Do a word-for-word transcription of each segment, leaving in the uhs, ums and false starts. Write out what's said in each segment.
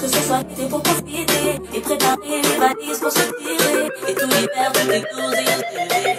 que ce soit l'été pour profiter et préparer les valises pour se tirer. Et tout l'hiver, tout est doux et inspiré.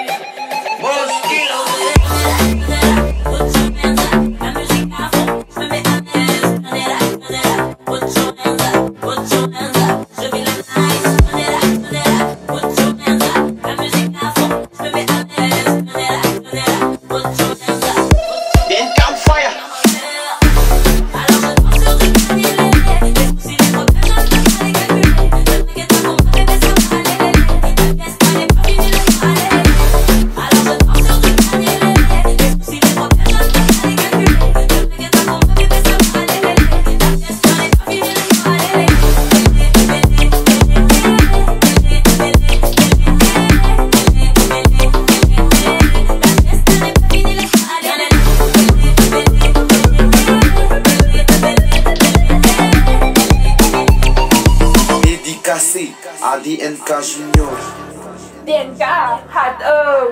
A D N K Junior. D N K hạt ơ.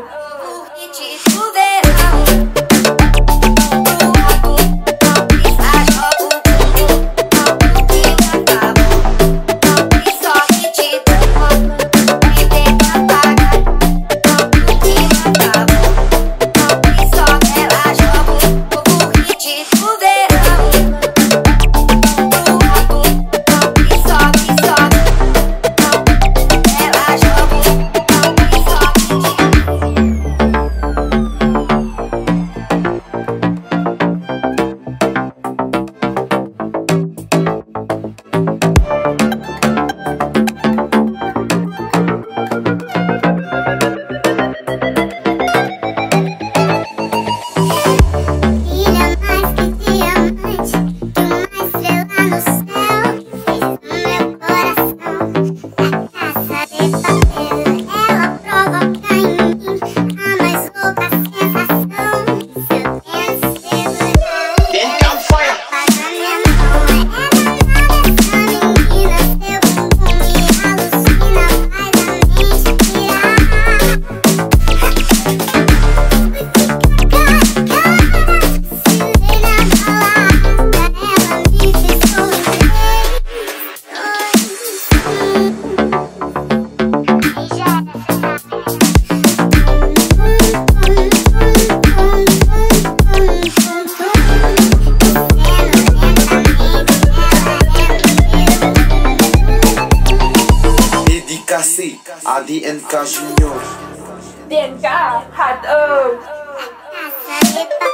A D N K Junior. D N K hạt ơ.